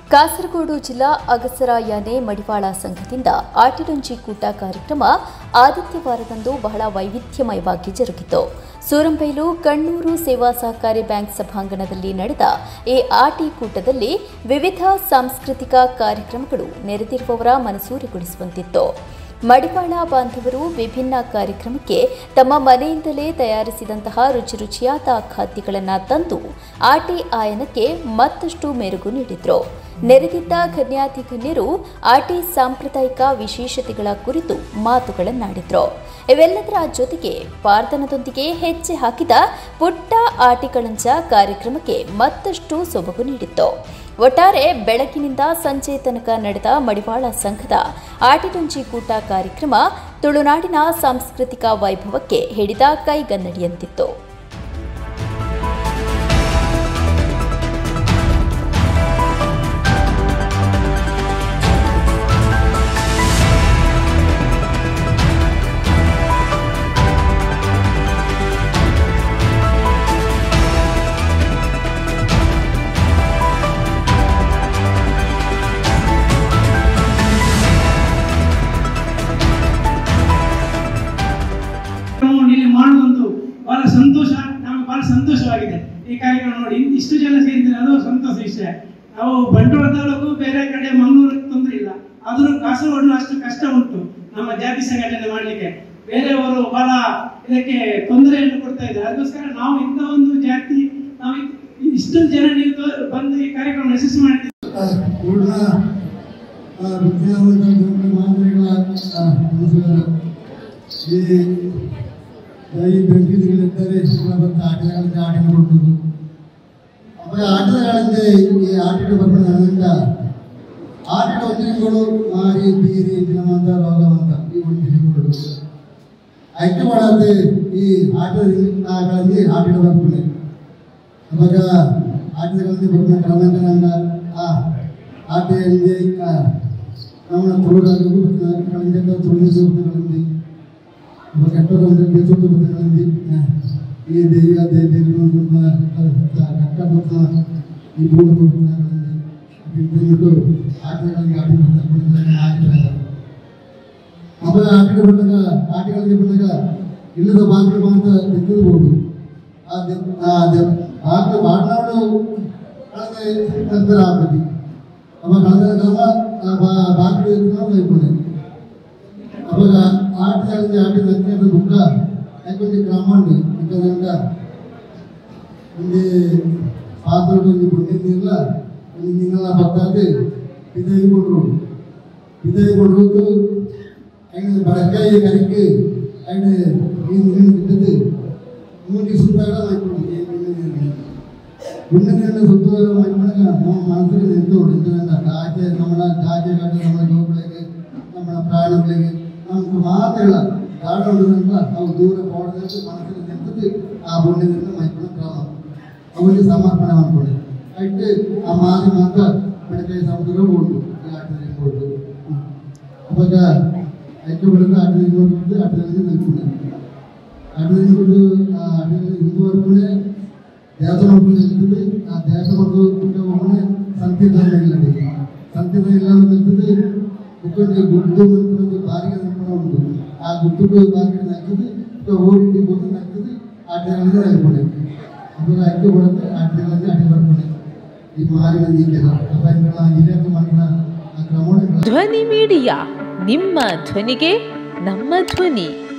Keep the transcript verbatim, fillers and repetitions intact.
ಕಾಸರಗೋಡು ಜಿಲ್ಲಾ ಅಗಸರ ಯಾನೆ ಮಡಿವಾಳ ಸಂಘದಿಂದ ಆಟಿಡೊಂಜಿ ಕೂಟ ಕಾರ್ಯಕ್ರಮ ಆದಿತ್ಯವಾರದಂದು ಬಹಳ ವೈವಿಧ್ಯಮಯವಾಗಿ ಜರುಗಿತು. ಸೂರಂಬೈಲು ಕಣ್ಣೂರು ಸೇವಾ ಸಹಕಾರಿ ಬ್ಯಾಂಕ್ ಸಭಾಂಗಣದಲ್ಲಿ ನಡೆದ ಈ ಆಟಿ ಕೂಟದಲ್ಲಿ ವಿವಿಧ ಸಾಂಸ್ಕೃತಿಕ ಕಾರ್ಯಕ್ರಮಗಳು ನೆರೆದಿರುವವರ ಮನಸೂರೆಗೊಳಿಸುವಂತಿತ್ತು. ಮಡಿವಾಳ ಬಾಂಧವರು ವಿಭಿನ್ನ ಕಾರ್ಯಕ್ರಮಕ್ಕೆ ತಮ್ಮ ಮನೆಯಿಂದಲೇ ತಯಾರಿಸಿದಂತಹ ರುಚಿ ರುಚಿಯಾದ ಖಾದ್ಯಗಳನ್ನು ತಂದು ಆಟಿ ಆಯನಕ್ಕೆ ಮತ್ತಷ್ಟು ಮೆರುಗು ನೀಡಿದ್ರು. ನೆರೆದಿದ್ದ ಗಣ್ಯಾತಿಗಣ್ಯರು ಆಟಿ ಸಾಂಪ್ರದಾಯಿಕ ವಿಶೇಷತೆಗಳ ಕುರಿತು ಮಾತುಗಳನ್ನಾಡಿದ್ರು. ಇವೆಲ್ಲದರ ಜೊತೆಗೆ ಪಾರ್ದನದೊಂದಿಗೆ ಹೆಜ್ಜೆ ಹಾಕಿದ ಪುಟ್ಟ ಆಟಿಗಳಂಚ ಕಾರ್ಯಕ್ರಮಕ್ಕೆ ಮತ್ತಷ್ಟು ಸೊಬಗು ನೀಡಿತ್ತು. ಒಟ್ಟಾರೆ ಬೆಳಗಿನಿಂದ ಸಂಜೆ ತನಕ ನಡೆದ ಮಡಿವಾಳ ಸಂಘದ ಆಟಿಡೊಂಜಿ ಕೂಟ ಕಾರ್ಯಕ್ರಮ ತುಳುನಾಡಿನ ಸಾಂಸ್ಕೃತಿಕ ವೈಭವಕ್ಕೆ ಹಿಡಿದ ಕೈಗನ್ನಡಿಯಂತಿತ್ತು. ಮಾಡುವುದು ಬಹಳ ಸಂತೋಷ, ನಮಗೆ ಬಹಳ ಸಂತೋಷವಾಗಿದೆ. ಈ ಕಾರ್ಯಕ್ರಮ ನೋಡಿ ಇಷ್ಟು ಜನ ಸೇರಿದ್ರೆ ಅದು ಸಂತೋಷ ವಿಷಯ. ನಾವು ಬಂಟ್ವಾಳಕ್ಕೂ ಬೇರೆ ಕಡೆ ಮಂಗಳೂರಿಗೆ ತೊಂದರೆ ಇಲ್ಲ, ಆದರೂ ಕಾಸರಗೋಡು ಅಷ್ಟು ಕಷ್ಟ ಉಂಟು ನಮ್ಮ ಜಾತಿ ಸಂಘಟನೆ ಮಾಡಲಿಕ್ಕೆ. ಬೇರೆಯವರು ಬಹಳ ಇದಕ್ಕೆ ತೊಂದರೆಯನ್ನು ಕೊಡ್ತಾ ಇದ್ದಾರೆ. ಅದಕ್ಕೋಸ್ಕರ ನಾವು ಇಂಥ ಒಂದು ಜಾತಿ ನಾವು ಇಷ್ಟು ಜನ ನೀವು ಬಂದು ಈ ಕಾರ್ಯಕ್ರಮ ಯಶಸ್ವಿ ಮಾಡಿದ್ದೀವಿ. ಈ ಬೆಂಕಿಗಳಿದ್ದರೆ ಬಂದು ಆಟಗಳಲ್ಲಿ ಆಟಿನ ಕೊಡುವುದು ಅವಾಗ ಆಟಗಳಲ್ಲಿ ಈ ಆಟಿನ ಬರ್ಬಂದ ಆಟಿನ ಒಂದಿನಗಳು ಮಾರಿ ಬೀರಿ ದಿನವಂತ ರೋಗವಂತ ಈ ಒಂದಿನಗಳು ಆಯ್ಕೆ ಮಾಡದೆ ಈ ಆಟಗಳಲ್ಲಿ ಆಟಿನ ಬರ್ಬಂಡೆ ಅವಾಗ ಆಟಗಳಲ್ಲಿ ಬರ್ಬಂದ ಕ್ರಮಂತ ಆ ಆಟೆಯಲ್ಲಿ ನಮ್ಮ ತುಳುಗಾರರು ಕಳೆದ ತುಳಿಸುವುದರಲ್ಲಿ ಕೆಟ್ಟದೊಂದು ಬೇಸೋದು ಬದಲಾಗಿ ಈ ದೇವಿಯ ದೇವಿಗಳು ಕಟ್ಟಬತ್ತ ಈ ಮೂಲ ಬಿಟ್ಟು ಆಟಗಳಲ್ಲಿ ಆಟ ಆಡಿದ್ದಾರೆ. ಆಮೇಲೆ ಆಟಗಳು ಬಂದಾಗ ಆಟಗಳಿಗೆ ಬಂದಾಗ ಇಲ್ಲದ ಬಾಗಿಲು ಮಾತ್ರ ಎತ್ತಿರ್ಬೋದು. ಆಟ ಬಾಡ್ನಾಡು ನಂತರ ಆಗ್ತದೆ ಅವಾಗ ಕಳೆದ ಕ್ರಮ ಬಾಗಿಲು ಎತ್ತಿನ ಇಟ್ಕೊಂಡೆ ಅವಾಗ ಆಟಗಳಲ್ಲಿ ಆಟಿದ ಅತ್ಯಂತ ದುಃಖ ಯಾಕೊಂದು ಕ್ರಮ ಉಂಟು ಇಂಥ ಒಂದು ಪಾತ್ರ ಒಂದು ಕೊಟ್ಟಿದ್ದಿಲ್ಲ ಒಂದು ನಿನ್ನೆಲ್ಲ ಬರ್ತಾದೆ ಬಿದಾಯಿ ಕೊಟ್ಟರು ಬಿದಾಯಿ ಕೊಡಬೇಕು ఆయన బడకాయ కరికి ఆయన ఈ నీళ్ళు బిడ్డది మూడు సుತ್ತಾಗ అయిపోయింది ಗುಂಡಿನ ಸುತ್ತ ಮಾಡಿದಾಗ ನಮ್ಮ ಮನಸ್ಸಿಗೆ ಎಂತ ಹೊಡಿತಂತ ಕಾಜೆ ನಮ್ಮ ಕಾಜೆ ಕಾಟ ನಮ್ಮ ಗೋಗಳಿಗೆ ನಮ್ಮ ಪ್ರಾಣಿಗಳಿಗೆ ನಮ್ಗೆ ಮಾತಿಲ್ಲ ಗಾಡ ಹೊಡೆದ್ರಿಂದ ನಾವು ದೂರ ಹೋಡದಂತೆ ಮನಸ್ಸಿಗೆ ನಿಂತದ್ದು ಆ ಗುಂಡಿನಿಂದ ಮೈಪುಣ ಕ್ರಮ ಅವರಿಗೆ ಸಮರ್ಪಣೆ ಮಾಡ್ಕೊಳ್ಳಿ ಅಷ್ಟೇ ಆ ಮಾದಿ ಮಾತ್ರ ಬೆಳಕಾಯಿ ಸಮುದ್ರ ಉಂಟು ಈ ಆಟದಲ್ಲಿ ಕೊಟ್ಟು ಅವಾಗ ಐದು ಬಿಡದ ಆಟದಲ್ಲಿ ನೋಡಿದ್ರೆ ಆಟದಲ್ಲಿ ನಿಲ್ಕೊಂಡು ಆಟದಲ್ಲಿ ಕೊಟ್ಟು ಆ ಆಟದಲ್ಲಿ ಹಿಂದುವರೆಗೂ ದೇವಸ್ಥಾನ ಇರ್ತದೆ ಆ ದೇವಸ್ಥಾನದ ಒಮ್ಮೆ ಸಂತಿಧಾನ ಇಲ್ಲದೆ ಸಂತಿಧಾನ ಇಲ್ಲ ನಿಲ್ತದೆ ಮುಖ್ಯವಾಗಿ ಗುಡ್ಡು ನಿಲ್ತದೆ ಬಾರಿಗೆ ನಿಲ್ಕೊಂಡು ಉಂಟು ಆ ಗುಡ್ಡು ಬಾರಿಗೆ ಹಾಕಿದ್ರೆ ಓಡಿ ಗೋದು ಹಾಕಿದ್ರೆ ಆಟಗಳಲ್ಲಿ ಹಾಕಿಕೊಂಡೆ ಅವಾಗ ಐದು ಬಿಡುತ್ತೆ ಆಟಗಳಲ್ಲಿ ಆಟ ಬರ್ಕೊಂಡೆ ಈ ಮಾರಿನ ನೀತಿಯ ಅಪಾಯಗಳ ಹಿರಿಯರು ಮಾಡಿದ ಆ ಕ್ರಮ ಧ್ವನಿ ಮೀಡಿಯಾ ನಿಮ್ಮ ಧ್ವನಿಗೆ ನಮ್ಮ ಧ್ವನಿ.